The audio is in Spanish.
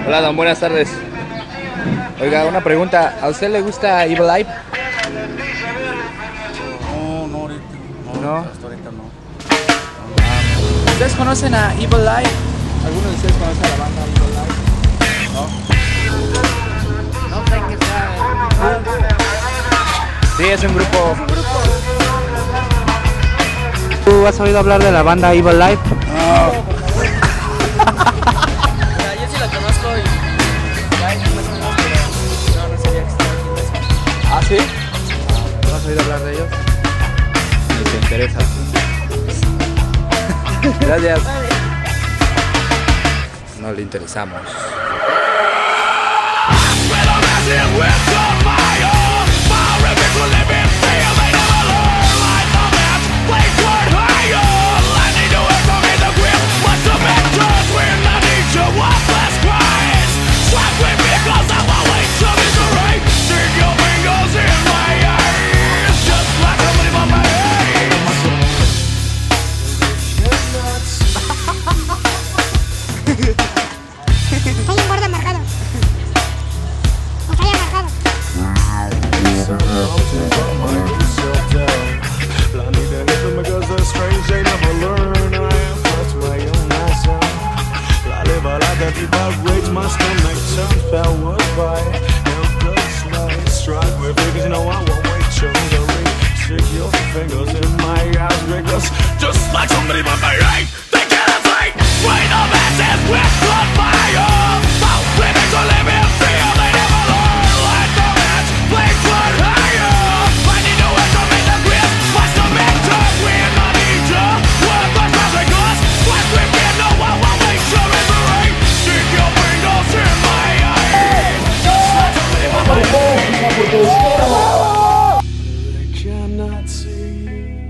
Hola, don, buenas tardes. Oiga, una pregunta, ¿a usted le gusta Evil Life? No, ahorita. ¿No? Hasta ahorita no. ¿Ustedes conocen a Evil Life? ¿Alguno de ustedes conoce a la banda Evil Life? ¿No? ¿No creen que sea? Sí, es un grupo. ¿Tú has oído hablar de la banda Evil Life? No. Yo sí la conozco y ya hay más o menos, pero no sabía que estaba aquí en México. ¿Ah, sí? ¿No has oído hablar de ellos? Ni te interesa. Gracias. No le interesamos. Soy un gordo amargado. O soy amargado. Just like somebody but my right, they cannot fight. Right of asses with blood fire. How living to live in fear, they never learn. Let the match flame flood higher. I need to wait to make the grip. Watch the victor, we're not each other. What the traffic us? What we can know what will make sure it's the right. Stick your fingers in my eyes. Just like somebody but my right. They cannot see.